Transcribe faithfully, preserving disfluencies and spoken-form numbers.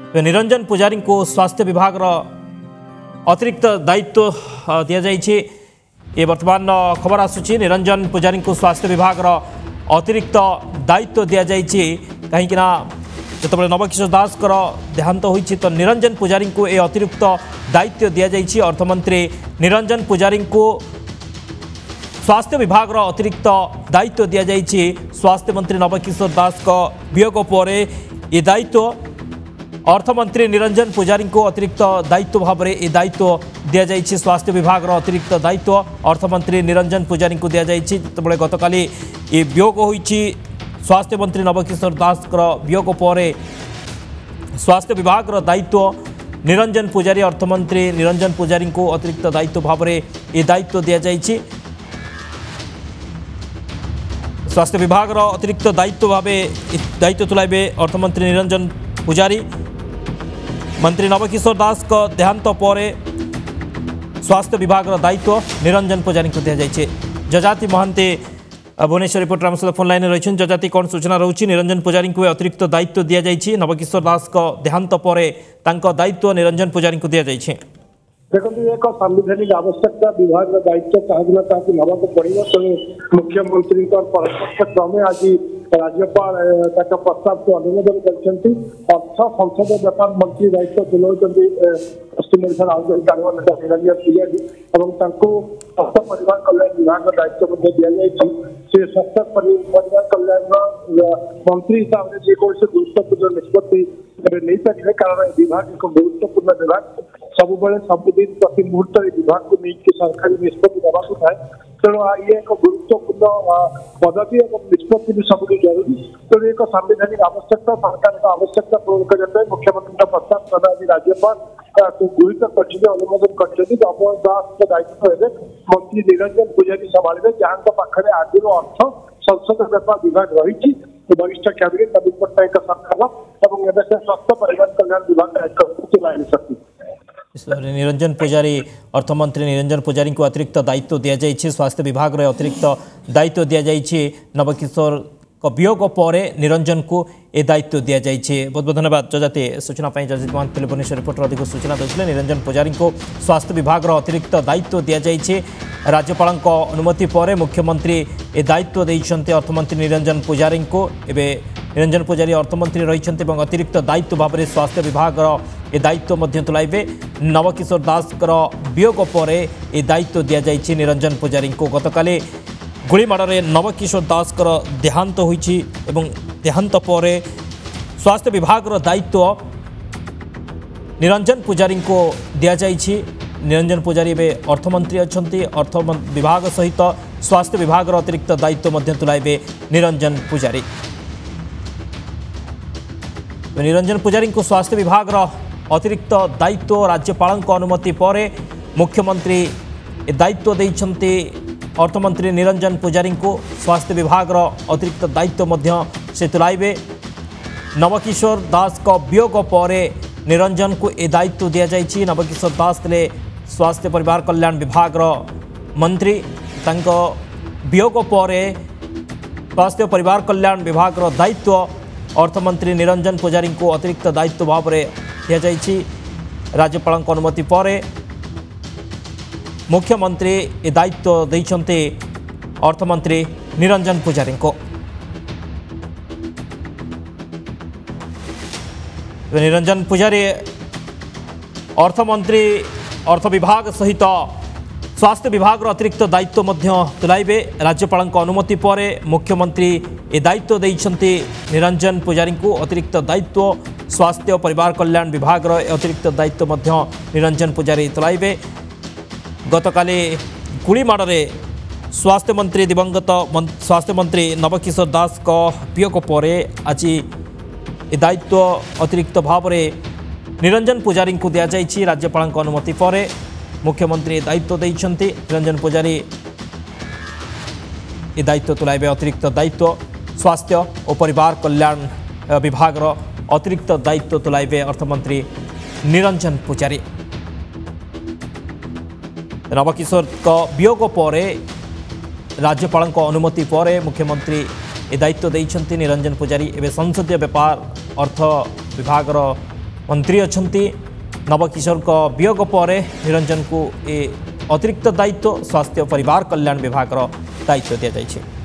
निरंजन पुजारी को स्वास्थ्य विभाग अतिरिक्त दायित्व दि जाइए। ये वर्तमान खबर आसूची निरंजन पुजारी को स्वास्थ्य विभाग अतिरिक्त दायित्व दि जाइए कहीं जो नवकिशोर दास कर देहांत होइछि तो निरंजन पुजारी को ये अतिरिक्त दायित्व दि जाइए। अर्थमंत्री निरंजन पुजारी को स्वास्थ्य विभाग अतिरिक्त दायित्व दि जाइए। स्वास्थ्य मंत्री नवकिशोर दास का वियोग पर यह दायित्व अर्थमंत्री निरंजन पुजारी को अतिरिक्त दायित्व भाव में यह दायित्व दि जाइए। स्वास्थ्य विभाग अतिरिक्त दायित्व अर्थमंत्री निरंजन पुजारी को दि जाइए। जिते गतकाली ये वियोग होइछि स्वास्थ्य मंत्री नवकिशोर दास वियोग पर स्वास्थ्य विभाग दायित्व निरंजन पुजारी अर्थमंत्री निरंजन पुजारी को अतिरिक्त दायित्व भाव में यह दायित्व दि जाइए। स्वास्थ्य विभाग अतिरिक्त दायित्व भाव दायित्व तुलाइबे अर्थमंत्री निरंजन पुजारी। मंत्री नवकिशोर दास का देहांत पर स्वास्थ्य विभाग दायित्व निरंजन पुजारी को दि जाइए। जजाति महांती भुवनेश्वर रिपोर्टर आम सहित फोन लाइन रही। जजाति कौन सूचना रही निरंजन पुजारी को अतिरिक्त दायित्व दि जाइए। नवकिशोर दास का देहांत पर दायित्व निरंजन पुजारी को दि जाइए। देखो एक संवैधानिक आवश्यकता विभाग दायित्व क्या नवाक पड़ो तेणु मुख्यमंत्री परामर्श क्रमे आज राज्यपाल प्रस्ताव को अनुमोदन करते। अर्थ संसद व्यापार मंत्री दायित्व तुलाऊँच पश्चिम ओडिशा राजधानी नेता निरंजन पुजारी और स्वास्थ्य परिवार कल्याण विभाग दायित्व दि जाइए। से स्वास्थ्य परिवार कल्याण मंत्री हिसाब से जेकोसी गुरुत्वपूर्ण निष्पत्ति नहीं पारे कारण विभाग एक गुरुत्वपूर्ण विभाग सब सबुदिन प्रति मुहूर्त विभाग को लेकिन सरकारी निष्पत्ति देवाक थाए। तेणु ये एक गुरुत्वपूर्ण पदवी और निष्पत्ति भी सब जरूरी। तेणु एक संवैधानिक आवश्यकता सरकार आवश्यकता पूर्ण करने मुख्यमंत्री प्रस्ताव प्रदान आज राज्यपाल गृहित कर अनुमोदन कर दास दायित्व है मंत्री निरंजन पुजारी संभाले जहाँ पाखे आज अर्थ संसद व्यापार विभाग रही वरिष्ठ कैबिनेट नवीन पट्टनायक सरकार और स्वास्थ्य परिवार कल्याण विभाग दायित्व चलाई सकती। निरंजन पुजारी अर्थमंत्री निरंजन पुजारी को अतिरिक्त दायित्व दि जाइए। स्वास्थ्य विभाग रे अतिरिक्त दायित्व दि जाइए। नवकिशोर का वियोग पर निरंजन को यह दायित्व दि जाइए। बहुत बहुत धन्यवाद जजाति सूचना जजित महांती भुवनेश्वर रिपोर्टर अधिक सूचना देते। निरंजन पुजारी को स्वास्थ्य विभाग अतिरिक्त दायित्व दि जाइए। राज्यपाल अनुमति पर मुख्यमंत्री ए दायित्व देते अर्थमंत्री निरंजन पुजारी को। एवं निरंजन पुजारी अर्थमंत्री रही अतिरिक्त दायित्व भाव में स्वास्थ्य विभाग ए दायित्व तुलाइबे। नवकिशोर दास वियोग पर यह दायित्व दि जाइए निरंजन पुजारी को। गतकाली गुड़ीमाड़े नवकिशोर दास देहांत होइछि एवं देहांत पर स्वास्थ्य विभाग दायित्व निरंजन पुजारी को दि जाइए। निरंजन पुजारी एवं अर्थमंत्री अच्छी अर्थ विभाग सहित स्वास्थ्य विभाग अतिरिक्त दायित्व तुलाइबे निरंजन पुजारी। निरंजन पुजारी को स्वास्थ्य विभाग अतिरिक्त दायित्व राज्यपाल अनुमति पर मुख्यमंत्री दायित्व देइछन्ते। अर्थमंत्री निरंजन पुजारी को स्वास्थ्य विभाग अतिरिक्त दायित्व से तुलाइबे। नवकिशोर दास का वियोग पर निरंजन को यह दायित्व दि जाइए। नवकिशोर दास थे स्वास्थ्य परिवार कल्याण विभाग मंत्री वियोग पर स्वास्थ्य परिवार कल्याण विभाग दायित्व अर्थमंत्री निरंजन पुजारी को अतिरिक्त दायित्व भाव में दि जाइए। राज्यपाल अनुमति पर मुख्यमंत्री ए दायित्व देइछन्ते अर्थमंत्री निरंजन पुजारी को। निरंजन पुजारी अर्थमंत्री अर्थ विभाग सहित स्वास्थ्य विभाग अतिरिक्त दायित्व तुलाइबे। राज्यपाल अनुमति पर मुख्यमंत्री ए दायित्व देइछन्ते निरंजन पुजारी को अतिरिक्त दायित्व स्वास्थ्य परिवार कल्याण विभाग अतिरिक्त दायित्व निरंजन पुजारी तुलाइबे। गतकाली गुड़ीमाड़े स्वास्थ्य मंत्री दिवंगत स्वास्थ्य मंत्री नवकिशोर दास का वियोग पर आज ए दायित्व अतिरिक्त भाव में निरंजन पुजारी को दि जाइए। राज्यपाल अनुमति पर मुख्यमंत्री दायित्व देइछन्ते निरंजन पुजारी ए दायित्व तुलाइबे। अतिरिक्त दायित्व स्वास्थ्य और परिवार कल्याण विभाग अतिरिक्त दायित्व तुलाइबे अर्थमंत्री निरंजन पुजारी। नवकिशोर का वियोग पर राज्यपाल अनुमति पर मुख्यमंत्री ए दायित्व देइछन्ति निरंजन पुजारी। एवं संसदीय व्यापार अर्थ विभाग मंत्री अछंती नवकिशोर का वियोग पर निरंजन को ए अतिरिक्त दायित्व स्वास्थ्य परिवार कल्याण विभाग दायित्व दि जाइए।